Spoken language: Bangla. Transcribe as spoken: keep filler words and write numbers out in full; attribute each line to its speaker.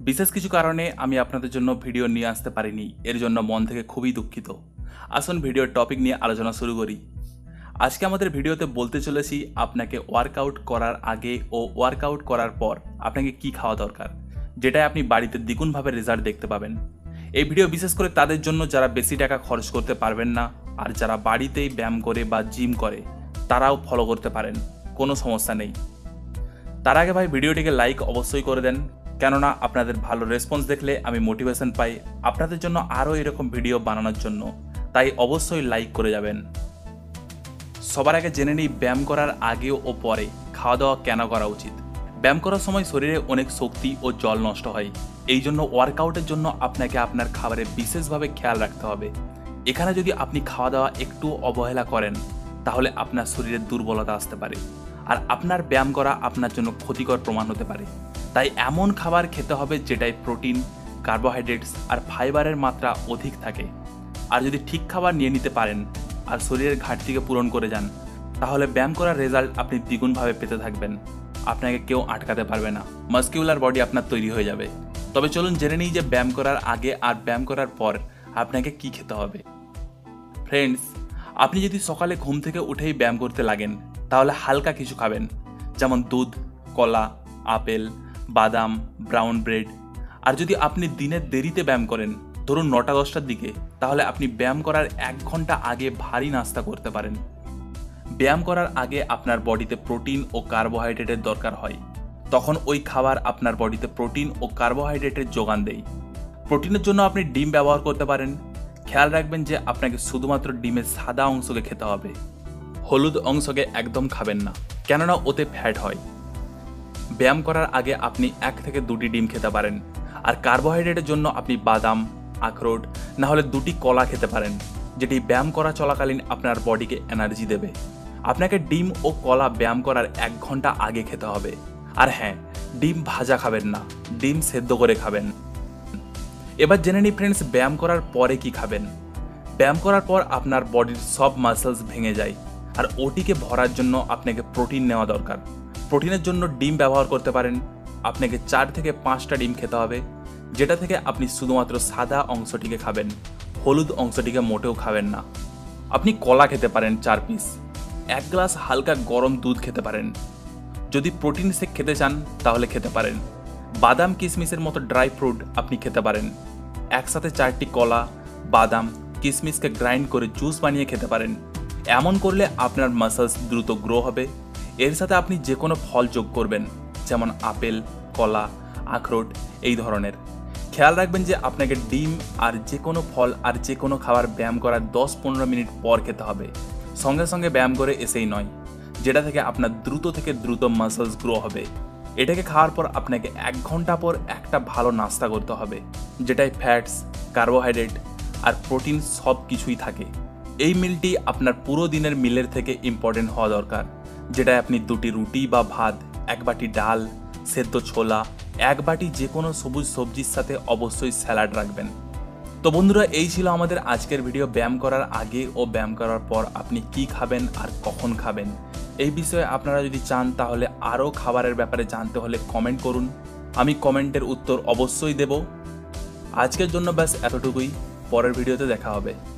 Speaker 1: বিশেষ কিছু কারণে আমি আপনাদের জন্য ভিডিও নিয়ে আসতে পারিনি, এর জন্য মন থেকে খুবই দুঃখিত। আসুন ভিডিওর টপিক নিয়ে আলোচনা শুরু করি। আজকে আমাদের ভিডিওতে বলতে চলেছি আপনাকে ওয়ার্কআউট করার আগে ও ওয়ার্কআউট করার পর আপনাকে কি খাওয়া দরকার, যেটায় আপনি বাড়িতে দ্বিগুণভাবে রেজাল্ট দেখতে পাবেন। এই ভিডিও বিশেষ করে তাদের জন্য যারা বেশি টাকা খরচ করতে পারবেন না, আর যারা বাড়িতেই ব্যায়াম করে বা জিম করে তারাও ফলো করতে পারেন, কোনো সমস্যা নেই। তার আগে ভাই ভিডিওটিকে লাইক অবশ্যই করে দেন, কেননা আপনাদের ভালো রেসপন্স দেখলে আমি মোটিভেশন পাই আপনাদের জন্য আরও এরকম ভিডিও বানানোর জন্য, তাই অবশ্যই লাইক করে যাবেন। সবার আগে জেনে নিই ব্যায়াম করার আগে ও পরে খাওয়া দাওয়া কেন করা উচিত। ব্যায়াম করার সময় শরীরে অনেক শক্তি ও জল নষ্ট হয়, এই জন্য ওয়ার্কআউটের জন্য আপনাকে আপনার খাবারে বিশেষভাবে খেয়াল রাখতে হবে। এখানে যদি আপনি খাওয়া দাওয়া একটু অবহেলা করেন তাহলে আপনার শরীরে দুর্বলতা আসতে পারে, আর আপনার ব্যায়াম করা আপনার জন্য ক্ষতিকর প্রমাণ হতে পারে। তাই এমন খাবার খেতে হবে যেটায় প্রোটিন, কার্বোহাইড্রেটস আর ফাইবারের মাত্রা অধিক থাকে। আর যদি ঠিক খাবার নিয়ে নিতে পারেন আর শরীরের ঘাটতিকে পূরণ করে যান, তাহলে ব্যায়াম করার রেজাল্ট আপনি দ্বিগুণভাবে পেতে থাকবেন। আপনাকে কেউ আটকাতে পারবে না, মাসকিউলার বডি আপনার তৈরি হয়ে যাবে। তবে চলুন জেনে নিই যে ব্যায়াম করার আগে আর ব্যায়াম করার পর আপনাকে কি খেতে হবে। ফ্রেন্ডস, আপনি যদি সকালে ঘুম থেকে উঠেই ব্যায়াম করতে লাগেন তাহলে হালকা কিছু খাবেন, যেমন দুধ, কলা, আপেল, বাদাম, ব্রাউন ব্রেড। আর যদি আপনি দিনের দেরিতে ব্যায়াম করেন, ধরুন নটা দশটার দিকে, তাহলে আপনি ব্যায়াম করার এক ঘন্টা আগে ভারী নাস্তা করতে পারেন। ব্যায়াম করার আগে আপনার বডিতে প্রোটিন ও কার্বোহাইড্রেটের দরকার হয়, তখন ওই খাবার আপনার বডিতে প্রোটিন ও কার্বোহাইড্রেটের যোগান দেয়। প্রোটিনের জন্য আপনি ডিম ব্যবহার করতে পারেন। খেয়াল রাখবেন যে আপনাকে শুধুমাত্র ডিমের সাদা অংশকে খেতে হবে, হলুদ অংশকে একদম খাবেন না, কেননা ওতে ফ্যাট হয়। ব্যায়াম করার আগে আপনি এক থেকে দুটি ডিম খেতে পারেন। আর কার্বোহাইড্রেটের জন্য আপনি বাদাম, আখরোট না হলে দুটি কলা খেতে পারেন, যেটি ব্যায়াম করা চলাকালীন আপনার বডিকে এনার্জি দেবে। আপনাকে ডিম ও কলা ব্যায়াম করার এক ঘন্টা আগে খেতে হবে। আর হ্যাঁ, ডিম ভাজা খাবেন না, ডিম সেদ্ধ করে খাবেন। এবার জেনে নিই ফ্রেন্ডস, ব্যায়াম করার পরে কি খাবেন। ব্যায়াম করার পর আপনার বডির সব মাসেলস ভেঙে যায়, আর ওটিকে ভরার জন্য আপনাকে প্রোটিন নেওয়া দরকার। প্রোটিনের জন্য ডিম ব্যবহার করতে পারেন। আপনাকে চার থেকে পাঁচটা ডিম খেতে হবে, যেটা থেকে আপনি শুধুমাত্র সাদা অংশটিকে খাবেন, হলুদ অংশটিকে মোটেও খাবেন না। আপনি কলা খেতে পারেন চার পিস। এক গ্লাস হালকা গরম দুধ খেতে পারেন। যদি প্রোটিন শেক খেতে চান তাহলে খেতে পারেন। বাদাম, কিশমিশের মতো ড্রাই ফ্রুট আপনি খেতে পারেন। একসাথে চারটি কলা, বাদাম, কিশমিশকে গ্রাইন্ড করে জুস বানিয়ে খেতে পারেন। এমন করলে আপনার মাসলস দ্রুত গ্রো হবে। এর সাথে আপনি যে কোনো ফল যোগ করবেন, যেমন আপেল, কলা, আখরোট এই ধরনের। খেয়াল রাখবেন যে আপনাকে ডিম আর যে কোনো ফল আর যে কোনো খাবার ব্যায়াম করার দশ পনেরো মিনিট পর খেতে হবে, সঙ্গে সঙ্গে ব্যায়াম করে এসেই নয়, যেটা থেকে আপনার দ্রুত থেকে দ্রুত মাসলস গ্রো হবে। এটাকে খাওয়ার পর আপনাকে এক ঘন্টা পর একটা ভালো নাস্তা করতে হবে, যেটায় ফ্যাটস, কার্বোহাইড্রেট আর প্রোটিন সব কিছুই থাকে। এই মিলটি আপনার পুরো দিনের মিলের থেকে ইম্পর্টেন্ট হওয়া দরকার, যেটায় আপনি দুটি রুটি বা ভাত, এক বাটি ডাল, সেদ্ধ ছোলা, এক বাটি যে কোনো সবুজ সবজির সাথে অবশ্যই স্যালাড রাখবেন। তো বন্ধুরা, এই ছিল আমাদের আজকের ভিডিও। ব্যায়াম করার আগে ও ব্যায়াম করার পর আপনি কি খাবেন আর কখন খাবেন, এই বিষয়ে আপনারা যদি চান তাহলে আরও খাবারের ব্যাপারে জানতে হলে কমেন্ট করুন, আমি কমেন্টের উত্তর অবশ্যই দেব। আজকের জন্য ব্যাস এতটুকুই, পরের ভিডিওতে দেখা হবে।